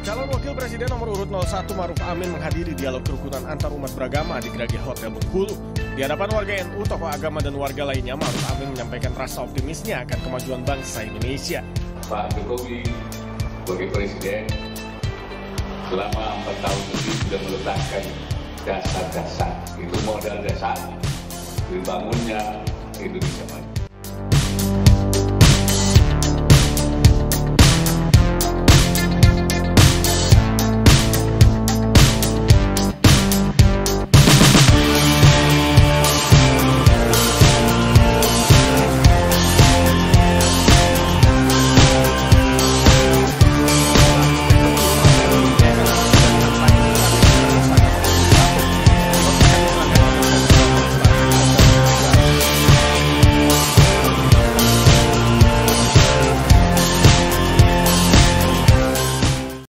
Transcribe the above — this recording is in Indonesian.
Calon Wakil Presiden nomor urut 01 Maruf Amin menghadiri dialog kerukunan antar umat beragama di Gerage Hotel Bengkulu. Di hadapan warga NU, tokoh agama dan warga lainnya, Maruf Amin menyampaikan rasa optimisnya akan kemajuan bangsa Indonesia. Pak Jokowi sebagai Presiden selama 4 tahun ini sudah meletakkan dasar-dasar, itu modal dasar dibangunnya Indonesia maju.